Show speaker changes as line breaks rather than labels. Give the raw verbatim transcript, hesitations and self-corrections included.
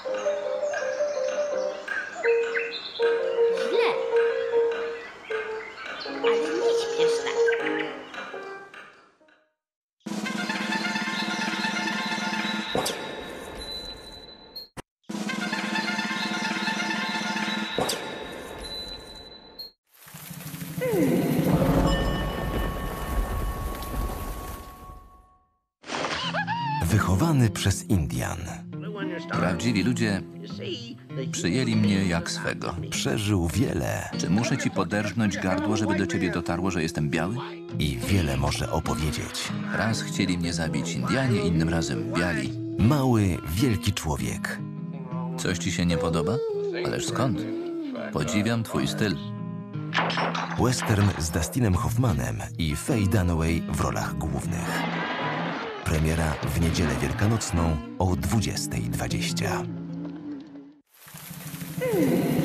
Źle. Ale nie śpiesz tak.
Wychowany przez Indian.
Prawdziwi ludzie przyjęli mnie jak swego.
Przeżył wiele
Czy muszę ci poderżnąć gardło, żeby do ciebie dotarło, że jestem biały?
i wiele może opowiedzieć.
Raz chcieli mnie zabić Indianie, innym razem biali.
Mały, wielki człowiek.
Coś ci się nie podoba? Ależ skąd? Podziwiam twój styl.
Western z Dustinem Hoffmanem i Faye Dunaway w rolach głównych. Premiera w niedzielę wielkanocną o dwudziestej dwadzieścia.